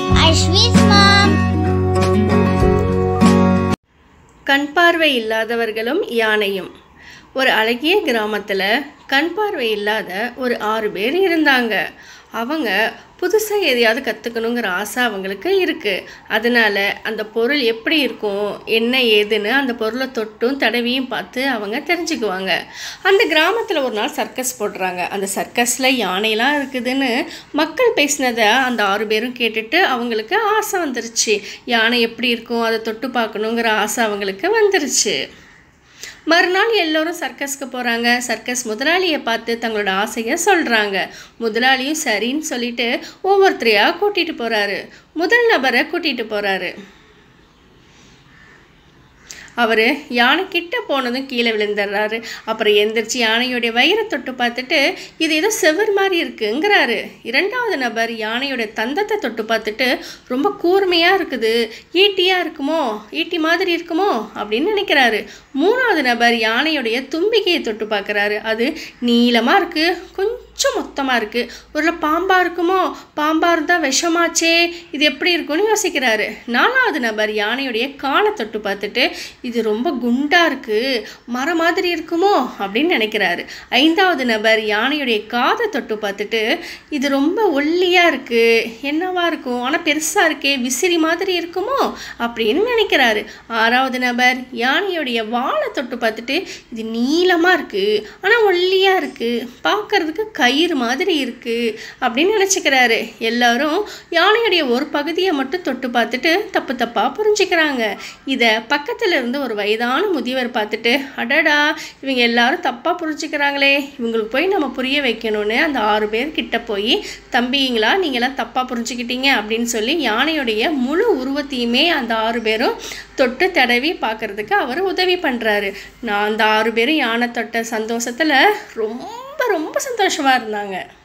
Ashwi's mom. கண் பார்வை இல்லாதவர்களும் யானையும். ஒரு அழகிய கிராமத்தில் கண் பார்வை இல்லாத ஒரு 6 பேர் இருந்தாங்க. அவங்க புதுசாக எதையாவது கற்றுக்கணுங்கிற ஆசை அவங்களுக்கு இருக்குது. அதனால் அந்த பொருள் எப்படி இருக்கும், என்ன ஏதுன்னு அந்த பொருளை தொட்டும் தடவியும் பார்த்து அவங்க தெரிஞ்சுக்குவாங்க. அந்த கிராமத்தில் ஒரு நாள் சர்க்கஸ் போடுறாங்க. அந்த சர்க்கஸில் யானைலாம் இருக்குதுன்னு மக்கள் பேசினதை அந்த 6 பேரும் கேட்டுட்டு அவங்களுக்கு ஆசை வந்துருச்சு. யானை எப்படி இருக்கும் அதை தொட்டு பார்க்கணுங்கிற ஆசை அவங்களுக்கு வந்துருச்சு. மறுநாள் எல்லோரும் சர்க்கஸ்க்கு போகிறாங்க. சர்க்கஸ் முதலாளியை பார்த்து தங்களோட ஆசையை சொல்கிறாங்க. முதலாளியும் சரின்னு சொல்லிட்டு ஒவ்வொருத்தரையாக கூட்டிகிட்டு போகிறாரு. முதல் நபரை கூட்டிகிட்டு போகிறாரு. அவர் யானை கிட்ட போனதும் கீழே விழுந்துடுறாரு. அப்புறம் எந்திரிச்சு யானையோடைய வயிறை தொட்டு பார்த்துட்டு இது ஏதோ செவர் மாதிரி இருக்குங்கிறாரு. 2வது நபர் யானையோட தந்தத்தை தொட்டு பார்த்துட்டு ரொம்ப கூர்மையாக இருக்குது, ஈட்டியாக இருக்குமோ, ஈட்டி மாதிரி இருக்குமோ அப்படின்னு நினைக்கிறாரு. 3வது நபர் யானையோடைய தும்பிக்கையை தொட்டு பார்க்குறாரு. அது நீளமாக இருக்குது, கொஞ்சம் மொத்தமாக இருக்குது. ஒரு பாம்பாக இருக்குமோ, பாம்பாக இருந்தால் விஷமாச்சே, இது எப்படி இருக்குன்னு யோசிக்கிறாரு. 4வது நபர் யானையுடைய காலை தொட்டு பார்த்துட்டு இது ரொம்ப குண்டாக இருக்குது, மரம் மாதிரி இருக்குமோ அப்படின்னு நினைக்கிறாரு. 5வது நபர் யானையுடைய காதை தொட்டு பார்த்துட்டு இது ரொம்ப ஒல்லியாக இருக்குது, என்னவா இருக்கும், ஆனால் பெருசாக இருக்கே, விசிறி மாதிரி இருக்குமோ அப்படின்னு நினைக்கிறாரு. 6வது நபர் யானையுடைய வாலை தொட்டு பார்த்துட்டு இது நீளமாக இருக்குது, ஆனால் ஒல்லியாக இருக்குது, பார்க்கறதுக்கு கயிறு மாதிரி இருக்குது அப்படின்னு நினச்சிக்கிறாரு. எல்லாரும் யானையுடைய ஒரு பகுதியை மட்டும் தொட்டு பார்த்துட்டு தப்பு தப்பாக புரிஞ்சுக்கிறாங்க. இதை பக்கத்தில் இருந்து ஒரு வயதான முதியவர் பார்த்துட்டு அடடா இவங்க எல்லாரும் தப்பாக புரிஞ்சுக்கிறாங்களே, இவங்களுக்கு போய் நம்ம புரிய வைக்கணும்னு அந்த 6 பேர் கிட்ட போய் தம்பிங்களா நீங்களாம் தப்பாக புரிஞ்சுக்கிட்டீங்க அப்படின்னு சொல்லி யானையுடைய முழு உருவத்தையுமே அந்த 6 பேரும் தொட்டு தடவி பார்க்கறதுக்கு அவர் உதவி பண்ணுறாரு. நான் அந்த 6 பேரும் யானை தொட்ட சந்தோஷத்தில் ரொம்ப ரொம்ப சந்தோஷமாக இருந்தாங்க.